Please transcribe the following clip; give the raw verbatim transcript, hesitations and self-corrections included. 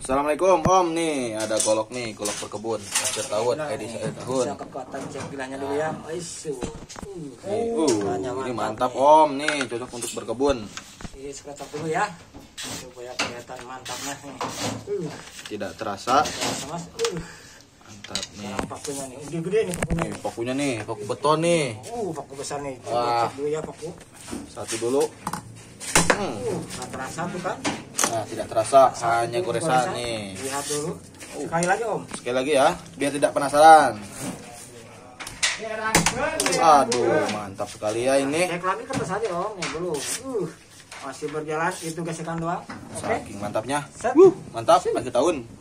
Assalamualaikum Om, nih ada golok nih, golok berkebun akhir tahun, edisi akhir tahun. Kekuatan cek bilangnya dulu ya. Aisyah. Uh, uh, ini mantap Om, nih cocok untuk berkebun. Ini sekocok dulu ya, supaya kelihatan mantapnya nih. Uh. Tidak terasa. Terasa mas. Uh. Mantap nih. Nah, pakunya nih, udah gede nih pakunya. Nih, pakunya nih, paku beton nih. Uh, paku besar nih. Wah. Cek dulu ya paku. Satu dulu. Hmm. Uh, nggak terasa tuh kan? Nah, tidak terasa, hanya Satu, goresan nih. Lihat dulu. Sekali lagi Om. Sekali lagi ya, biar tidak penasaran. Aduh, mantap sekali ya ini. Cek lagi kertas aja Om, nih belum. Uh, masih berjalan itu gesekan doang. Oke. Saking mantapnya. Set. Mantap, akhir tahun.